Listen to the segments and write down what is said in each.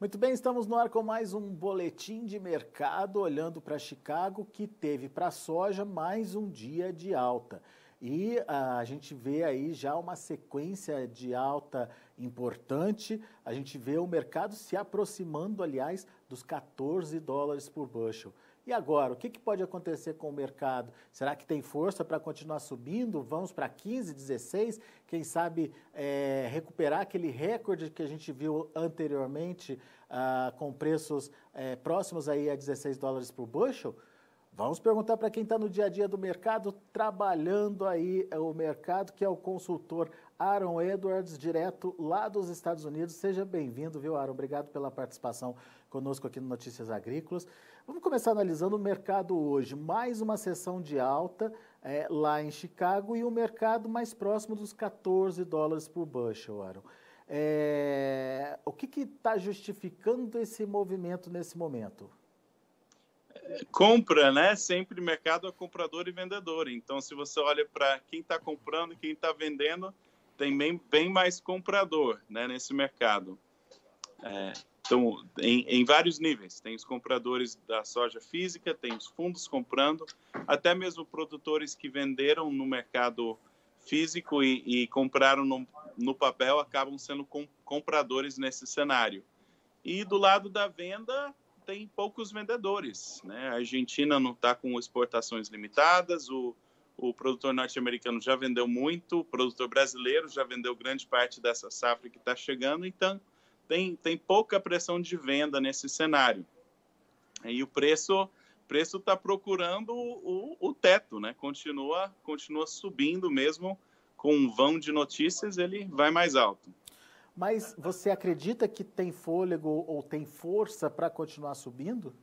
Muito bem, estamos no ar com mais um boletim de mercado, olhando para Chicago, que teve para a soja mais um dia de alta. E a gente vê aí já uma sequência de alta importante, a gente vê o mercado se aproximando, aliás, dos 14 dólares por bushel. E agora, o que pode acontecer com o mercado? Será que tem força para continuar subindo? Vamos para 15, 16? Quem sabe recuperar aquele recorde que a gente viu anteriormente com preços próximos aí a 16 dólares por bushel? Vamos perguntar para quem está no dia a dia do mercado, trabalhando aí o mercado, que é o consultor Aaron Edwards, direto lá dos Estados Unidos. Seja bem-vindo, viu, Aaron? Obrigado pela participação conosco aqui no Notícias Agrícolas. Vamos começar analisando o mercado hoje. Mais uma sessão de alta lá em Chicago e o mercado mais próximo dos 14 dólares por bushel, Aaron. O que está justificando esse movimento nesse momento? Compra, né? Sempre mercado é comprador e vendedor. Então, se você olha para quem está comprando e quem está vendendo, tem bem mais comprador, né, nesse mercado. Então, em vários níveis. Tem os compradores da soja física, tem os fundos comprando, até mesmo produtores que venderam no mercado físico e compraram no papel acabam sendo compradores nesse cenário. E do lado da venda, tem poucos vendedores, né? A Argentina não está com exportações limitadas, o produtor norte-americano já vendeu muito, o produtor brasileiro já vendeu grande parte dessa safra que está chegando, então tem pouca pressão de venda nesse cenário. E o preço está procurando o teto, né? Continua subindo mesmo, com um vão de notícias, ele vai mais alto. Mas você acredita que tem fôlego ou tem força para continuar subindo?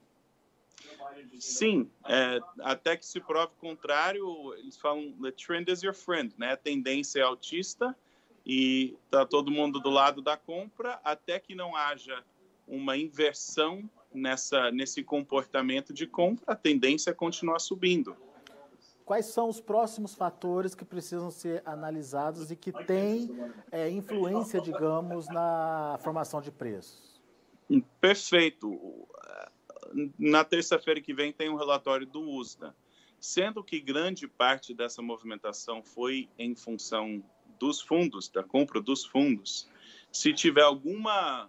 Sim, até que se prove o contrário, eles falam the trend is your friend, né? A tendência é altista e está todo mundo do lado da compra, até que não haja uma inversão nesse comportamento de compra, a tendência é continuar subindo. Quais são os próximos fatores que precisam ser analisados e que têm influência, digamos, na formação de preços? Perfeito. Na terça-feira que vem tem um relatório do USDA, sendo que grande parte dessa movimentação foi em função dos fundos, da compra dos fundos. Se tiver algum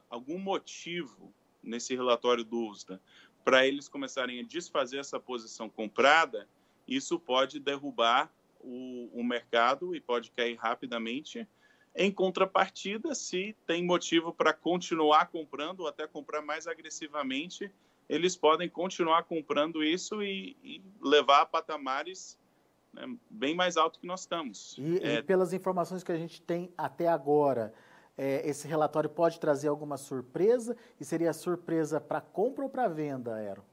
motivo nesse relatório do USDA para eles começarem a desfazer essa posição comprada, isso pode derrubar o mercado e pode cair rapidamente. Em contrapartida, se tem motivo para continuar comprando ou até comprar mais agressivamente, eles podem continuar comprando isso e levar a patamares, né, bem mais alto que nós estamos. E pelas informações que a gente tem até agora, esse relatório pode trazer alguma surpresa? E seria surpresa para compra ou para venda, Aaron?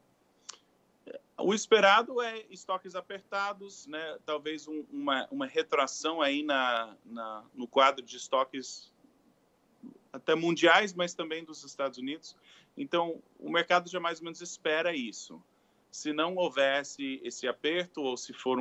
O esperado é estoques apertados, né? Talvez uma retração aí no quadro de estoques até mundiais, mas também dos Estados Unidos. Então, o mercado já mais ou menos espera isso. Se não houvesse esse aperto, ou se for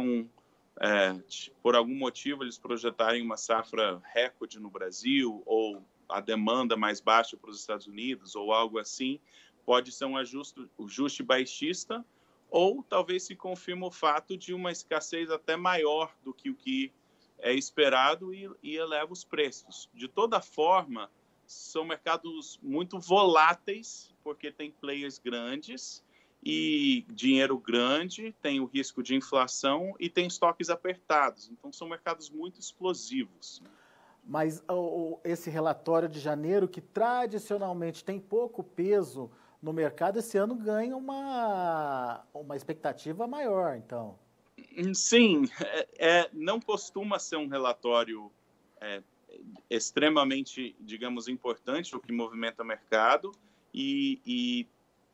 por algum motivo eles projetarem uma safra recorde no Brasil, ou a demanda mais baixa para os Estados Unidos, ou algo assim, pode ser um ajuste baixista, ou talvez se confirme o fato de uma escassez até maior do que o que é esperado e eleva os preços. De toda forma, são mercados muito voláteis, porque tem players grandes e dinheiro grande, tem o risco de inflação e tem estoques apertados. Então, são mercados muito explosivos. Mas esse relatório de janeiro, que tradicionalmente tem pouco peso no mercado, esse ano ganha uma expectativa maior, então. Sim, não costuma ser um relatório extremamente, digamos, importante, o que movimenta o mercado, e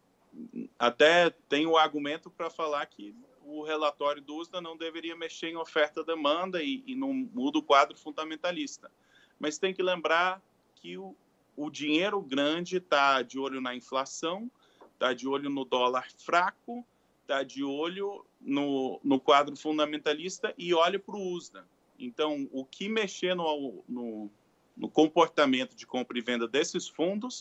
até tem o argumento para falar que o relatório do USDA não deveria mexer em oferta-demanda e não muda o quadro fundamentalista. Mas tem que lembrar que o dinheiro grande está de olho na inflação, está de olho no dólar fraco, está de olho no quadro fundamentalista e olha para o USDA. Então, o que mexer no comportamento de compra e venda desses fundos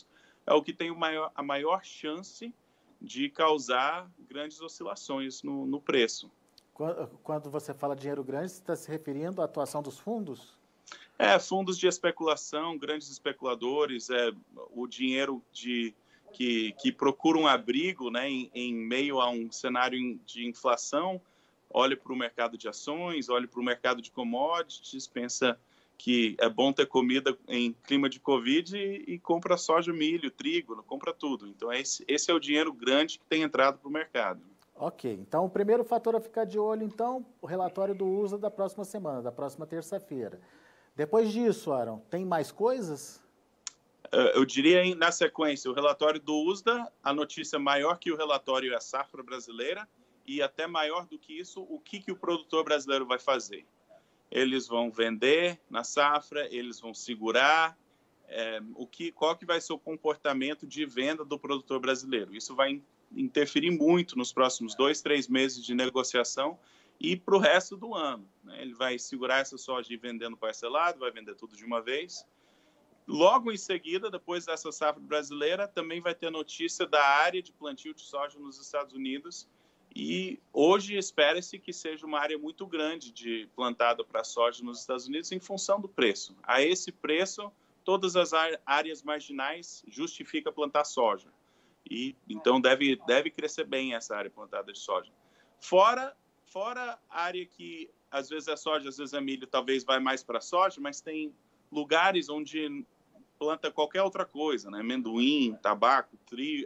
é o que tem a maior chance de causar grandes oscilações no preço. Quando você fala dinheiro grande, você está se referindo à atuação dos fundos? Fundos de especulação, grandes especuladores, o dinheiro que procura um abrigo, né, em meio a um cenário de inflação, olha para o mercado de ações, olha para o mercado de commodities, pensa que é bom ter comida em clima de Covid e compra soja, milho, trigo, compra tudo. Então, esse é o dinheiro grande que tem entrado para o mercado. Ok, então o primeiro fator a ficar de olho, então, o relatório do USA da próxima semana, da próxima terça-feira. Depois disso, Aaron, tem mais coisas? Eu diria, na sequência, o relatório do USDA, a notícia maior que o relatório é a safra brasileira, e até maior do que isso, o que o produtor brasileiro vai fazer. Eles vão vender na safra, eles vão segurar, qual que vai ser o comportamento de venda do produtor brasileiro. Isso vai interferir muito nos próximos 2, 3 meses de negociação e para o resto do ano, né? Ele vai segurar essa soja e vendendo parcelado, vai vender tudo de uma vez. Logo em seguida, depois dessa safra brasileira, também vai ter notícia da área de plantio de soja nos Estados Unidos. E hoje espera-se que seja uma área muito grande plantada para soja nos Estados Unidos em função do preço. A esse preço, todas as áreas marginais justifica plantar soja. E então deve crescer bem essa área plantada de soja. Fora a área que às vezes é soja, às vezes é milho, talvez vai mais para soja, mas tem lugares onde planta qualquer outra coisa, né? Amendoim, tabaco,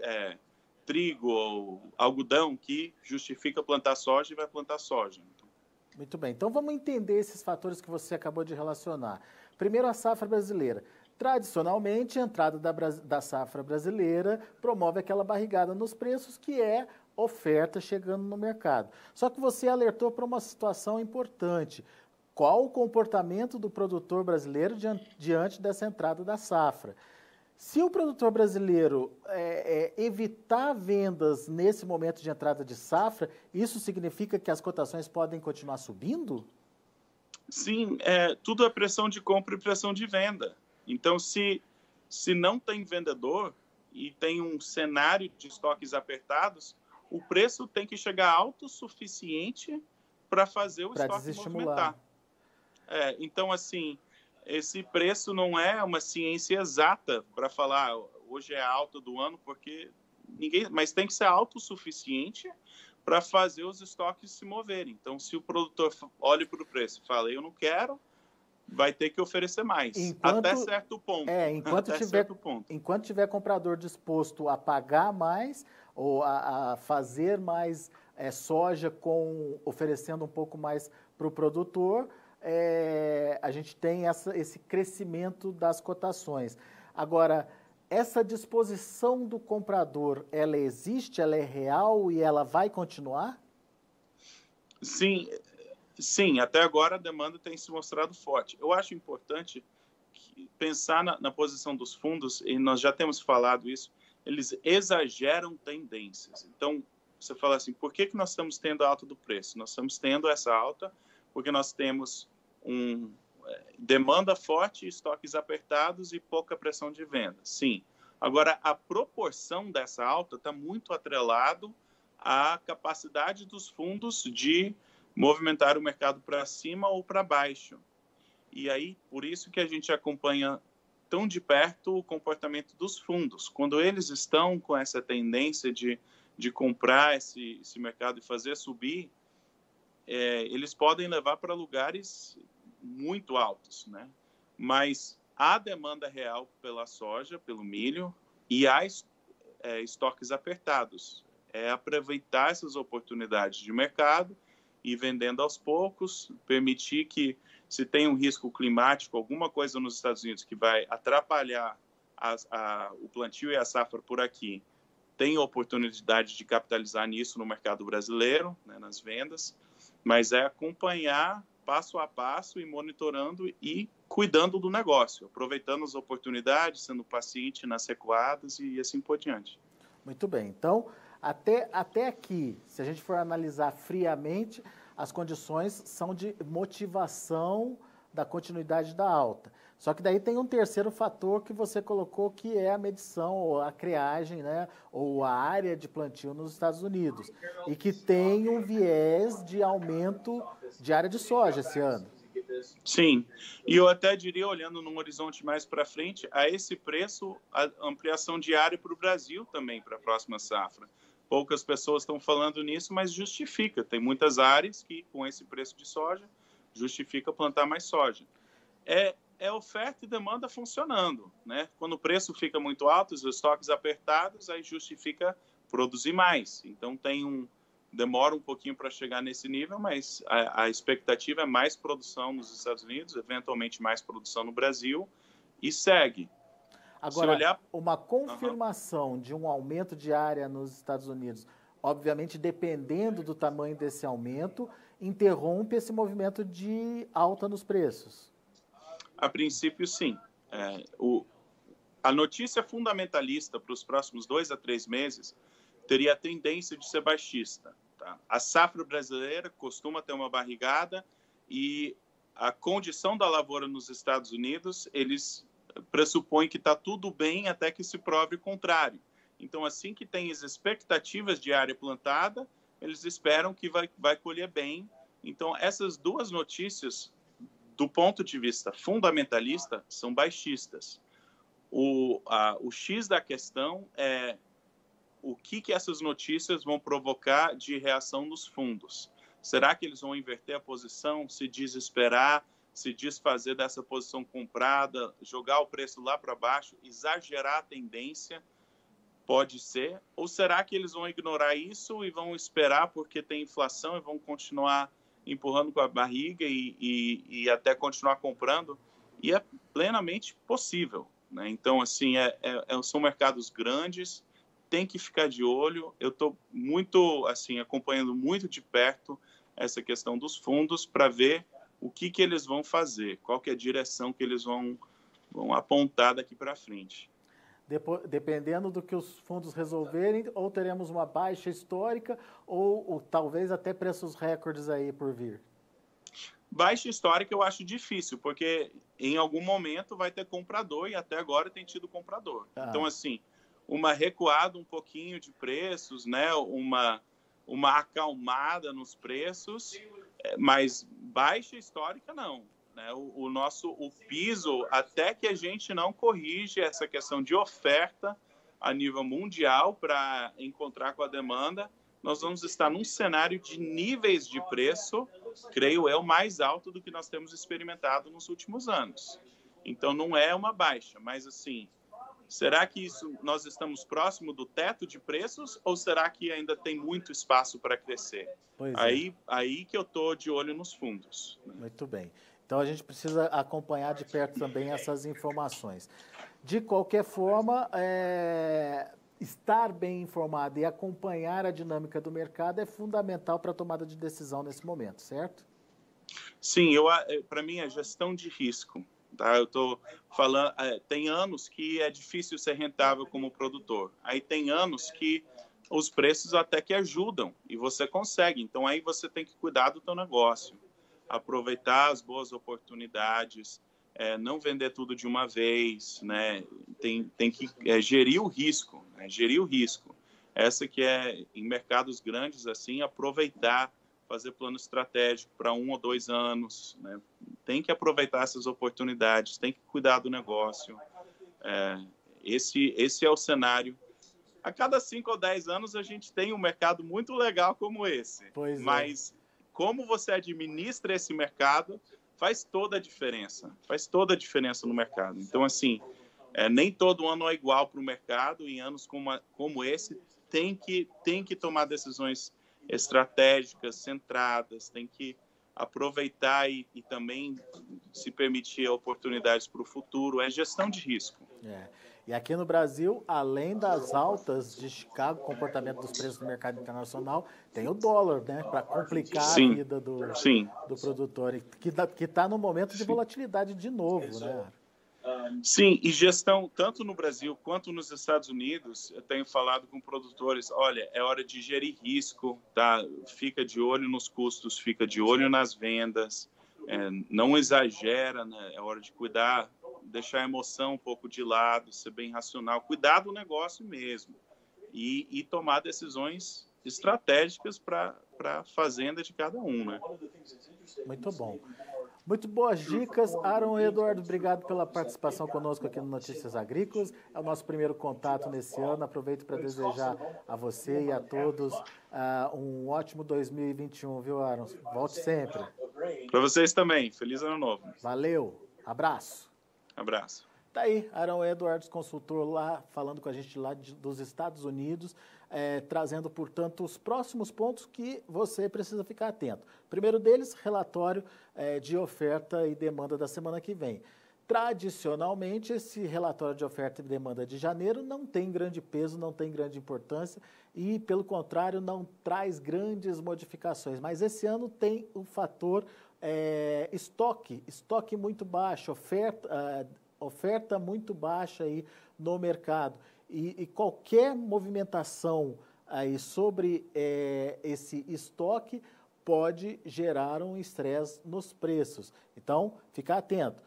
trigo ou algodão, que justifica plantar soja e vai plantar soja. Muito bem, então vamos entender esses fatores que você acabou de relacionar. Primeiro, a safra brasileira. Tradicionalmente, a entrada da safra brasileira promove aquela barrigada nos preços, que é oferta chegando no mercado. Só que você alertou para uma situação importante. Qual o comportamento do produtor brasileiro diante dessa entrada da safra? Se o produtor brasileiro evitar vendas nesse momento de entrada de safra, isso significa que as cotações podem continuar subindo? Sim, tudo é pressão de compra e pressão de venda. Então, se não tem vendedor e tem um cenário de estoques apertados, o preço tem que chegar alto o suficiente para fazer o estoque movimentar. Então, assim, esse preço não é uma ciência exata para falar hoje é a alta do ano, porque mas tem que ser alto o suficiente para fazer os estoques se moverem. Então, se o produtor olha para o preço e fala, eu não quero, vai ter que oferecer mais, até certo ponto. Enquanto tiver comprador disposto a pagar mais ou a fazer mais soja oferecendo um pouco mais para o produtor, a gente tem esse crescimento das cotações. Agora, essa disposição do comprador, ela existe, ela é real e ela vai continuar? Sim, até agora a demanda tem se mostrado forte. Eu acho importante pensar na posição dos fundos, e nós já temos falado isso, eles exageram tendências. Então, você fala assim, por que nós estamos tendo a alta do preço? Nós estamos tendo essa alta porque nós temos demanda forte, estoques apertados e pouca pressão de venda. Sim. Agora, a proporção dessa alta está muito atrelado à capacidade dos fundos de movimentar o mercado para cima ou para baixo. E aí, por isso que a gente acompanha tão de perto o comportamento dos fundos. Quando eles estão com essa tendência de comprar esse mercado e fazer subir, eles podem levar para lugares muito altos, né? Mas há demanda real pela soja, pelo milho, e há estoques apertados. É aproveitar essas oportunidades de mercado e vendendo aos poucos, permitir que, se tem um risco climático, alguma coisa nos Estados Unidos que vai atrapalhar o plantio e a safra por aqui, tem oportunidade de capitalizar nisso no mercado brasileiro, né, nas vendas, mas é acompanhar passo a passo e monitorando e cuidando do negócio, aproveitando as oportunidades, sendo paciente nas recuadas e assim por diante. Muito bem. Então, até aqui, se a gente for analisar friamente, as condições são de motivação da continuidade da alta. Só que daí tem um terceiro fator que você colocou, que é a medição, ou a criagem, né, ou a área de plantio nos Estados Unidos, e que tem um viés de aumento de área de soja esse ano. Sim, e eu até diria, olhando num horizonte mais para frente, a esse preço, a ampliação de área para o Brasil também, para a próxima safra. Poucas pessoas estão falando nisso, mas justifica. Tem muitas áreas que, com esse preço de soja, justifica plantar mais soja. É oferta e demanda funcionando, né? Quando o preço fica muito alto, os estoques apertados, aí justifica produzir mais. Então demora um pouquinho para chegar nesse nível, mas a expectativa é mais produção nos Estados Unidos, eventualmente mais produção no Brasil, e segue. Agora, uma confirmação de um aumento de área nos Estados Unidos, obviamente, dependendo do tamanho desse aumento, interrompe esse movimento de alta nos preços. A princípio, sim. A notícia fundamentalista para os próximos 2 a 3 meses teria a tendência de ser baixista. Tá? A safra brasileira costuma ter uma barrigada e a condição da lavoura nos Estados Unidos, eles pressupõem que está tudo bem até que se prove o contrário. Então, assim que tem as expectativas de área plantada, eles esperam que vai colher bem. Então, essas duas notícias, do ponto de vista fundamentalista, são baixistas. O X da questão é o que essas notícias vão provocar de reação nos fundos. Será que eles vão inverter a posição, se desesperar, se desfazer dessa posição comprada, jogar o preço lá para baixo, exagerar a tendência? Pode ser. Ou será que eles vão ignorar isso e vão esperar porque tem inflação e vão continuar empurrando com a barriga e até continuar comprando? E é plenamente possível, né? Então, assim, são mercados grandes, tem que ficar de olho. Eu estou muito, assim, acompanhando muito de perto essa questão dos fundos para ver o que eles vão fazer, qual que é a direção que eles vão apontar daqui para frente. Dependendo do que os fundos resolverem, ou teremos uma baixa histórica, ou talvez até preços recordes aí por vir. Baixa histórica eu acho difícil, porque em algum momento vai ter comprador, e até agora tem tido comprador. Então, assim, uma recuada um pouquinho de preços, né? uma acalmada nos preços, mas baixa histórica não. Né? O piso, até que a gente não corrige essa questão de oferta a nível mundial para encontrar com a demanda, nós vamos estar num cenário de níveis de preço, creio eu, mais alto do que nós temos experimentado nos últimos anos. Então, não é uma baixa, mas assim, será que nós estamos próximo do teto de preços ou será que ainda tem muito espaço para crescer? Aí que eu estou de olho nos fundos. Muito bem. Então, a gente precisa acompanhar de perto também essas informações. De qualquer forma, estar bem informado e acompanhar a dinâmica do mercado é fundamental para a tomada de decisão nesse momento, certo? Sim, para mim é gestão de risco. Tá? Eu estou falando, tem anos que é difícil ser rentável como produtor. Aí tem anos que os preços até que ajudam e você consegue. Então, aí você tem que cuidar do teu negócio, aproveitar as boas oportunidades, não vender tudo de uma vez, né? Tem que gerir o risco, né? Gerir o risco. Essa que é, em mercados grandes, assim, aproveitar, fazer plano estratégico para 1 ou 2 anos, né? Tem que aproveitar essas oportunidades, tem que cuidar do negócio. Esse é o cenário. A cada 5 ou 10 anos a gente tem um mercado muito legal como esse. Mas como você administra esse mercado faz toda a diferença. Faz toda a diferença no mercado. Então, assim, nem todo ano é igual para o mercado. Em anos como esse, tem que tomar decisões estratégicas, centradas, tem que aproveitar e também se permitir oportunidades para o futuro. É gestão de risco. E aqui no Brasil, além das altas de Chicago, comportamento dos preços do mercado internacional, tem o dólar, né, para complicar a vida do produtor, que está no momento de volatilidade de novo, né? Sim, e gestão, tanto no Brasil quanto nos Estados Unidos, eu tenho falado com produtores, olha, é hora de gerir risco, tá? Fica de olho nos custos, fica de olho nas vendas, não exagera, né? É hora de cuidar, deixar a emoção um pouco de lado, ser bem racional, cuidar do negócio mesmo e tomar decisões estratégicas para a fazenda de cada um, né? Muito bom. Muito boas dicas. Aaron Eduardo, obrigado pela participação conosco aqui no Notícias Agrícolas. É o nosso primeiro contato nesse ano. Aproveito para desejar a você e a todos um ótimo 2021, viu, Aaron? Volte sempre. Para vocês também. Feliz Ano Novo. Valeu. Abraço. Abraço. Tá aí, Aaron Edwards, consultor lá, falando com a gente lá dos Estados Unidos, trazendo, portanto, os próximos pontos que você precisa ficar atento. Primeiro deles, relatório de oferta e demanda da semana que vem. Tradicionalmente, esse relatório de oferta e demanda de janeiro não tem grande peso, não tem grande importância e, pelo contrário, não traz grandes modificações. Mas esse ano tem o fator estoque muito baixo, oferta muito baixa aí no mercado. E qualquer movimentação aí sobre esse estoque pode gerar um estresse nos preços. Então, ficar atento.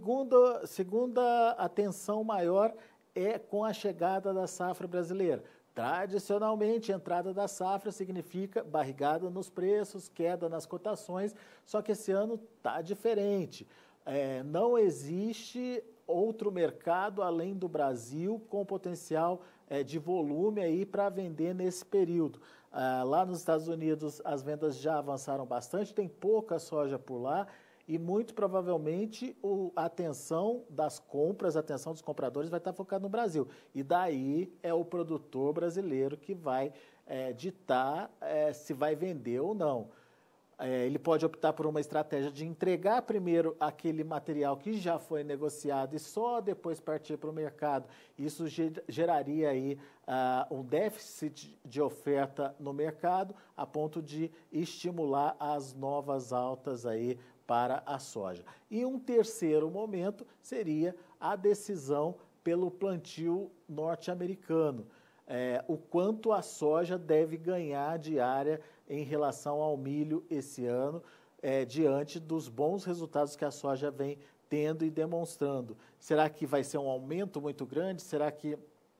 Segunda atenção maior é com a chegada da safra brasileira. Tradicionalmente, a entrada da safra significa barrigada nos preços, queda nas cotações, só que esse ano está diferente. Não existe outro mercado além do Brasil com potencial de volume aí para vender nesse período. Lá nos Estados Unidos as vendas já avançaram bastante, tem pouca soja por lá e muito provavelmente a atenção das compras, a atenção dos compradores vai estar focada no Brasil. E daí é o produtor brasileiro que vai ditar se vai vender ou não. Ele pode optar por uma estratégia de entregar primeiro aquele material que já foi negociado e só depois partir para o mercado. Isso geraria aí um déficit de oferta no mercado a ponto de estimular as novas altas aí para a soja. E um terceiro momento seria a decisão pelo plantio norte-americano. O quanto a soja deve ganhar de área em relação ao milho esse ano, diante dos bons resultados que a soja vem tendo e demonstrando. Será que vai ser um aumento muito grande? Será que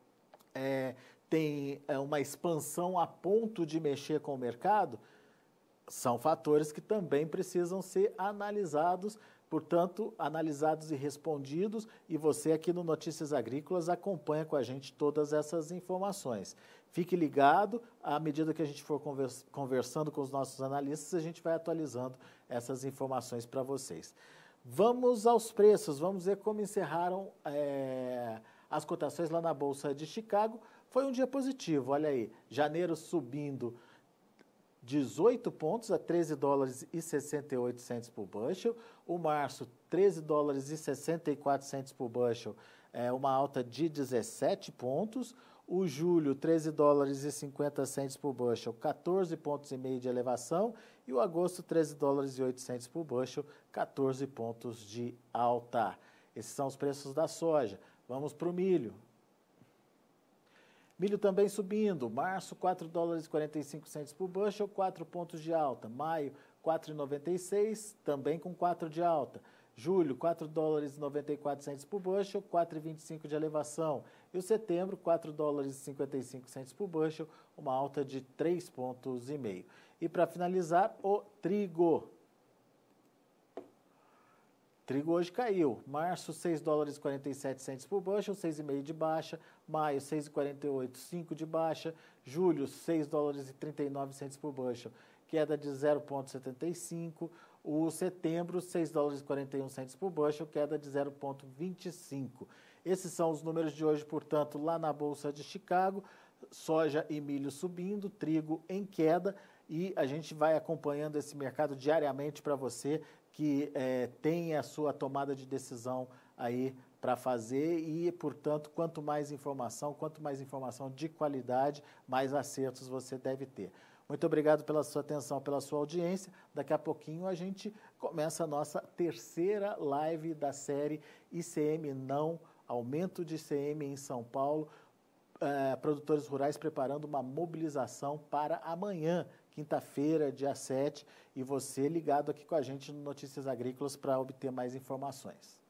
tem uma expansão a ponto de mexer com o mercado? São fatores que também precisam ser analisados, portanto, analisados e respondidos, e você aqui no Notícias Agrícolas acompanha com a gente todas essas informações. Fique ligado, à medida que a gente for conversando com os nossos analistas, a gente vai atualizando essas informações para vocês. Vamos aos preços, vamos ver como encerraram as cotações lá na Bolsa de Chicago. Foi um dia positivo, olha aí, janeiro subindo 18 pontos a 13 dólares e 68 centes por bushel. O março, 13 dólares e 64 centes por bushel, uma alta de 17 pontos. O julho, 13 dólares e 50 centes por bushel, 14 pontos e meio de elevação. E o agosto, 13 dólares e 8 centes por bushel, 14 pontos de alta. Esses são os preços da soja. Vamos para o milho. Milho também subindo, março 4 dólares e 45 centes por bushel, 4 pontos de alta. Maio 4,96, também com 4 de alta. Julho 4 dólares e 94 centes por bushel, 4,25 de elevação. E o setembro 4 dólares e 55 centes por bushel, uma alta de 3,5 pontos. E para finalizar, o trigo. Trigo hoje caiu. Março, 6 dólares e 47 centes por bushel, 6,5 de baixa. Maio, 6,48, 5 de baixa. Julho, 6 dólares e 39 centes por bushel, queda de 0,75. O setembro, 6 dólares e 41 centes por bushel, queda de 0,25. Esses são os números de hoje, portanto, lá na Bolsa de Chicago. Soja e milho subindo, trigo em queda. E a gente vai acompanhando esse mercado diariamente para você que tem a sua tomada de decisão aí para fazer e, portanto, quanto mais informação de qualidade, mais acertos você deve ter. Muito obrigado pela sua atenção, pela sua audiência. Daqui a pouquinho a gente começa a nossa terceira live da série ICM Não, aumento de ICM em São Paulo. Produtores rurais preparando uma mobilização para amanhã, quinta-feira, dia 7, e você ligado aqui com a gente no Notícias Agrícolas para obter mais informações.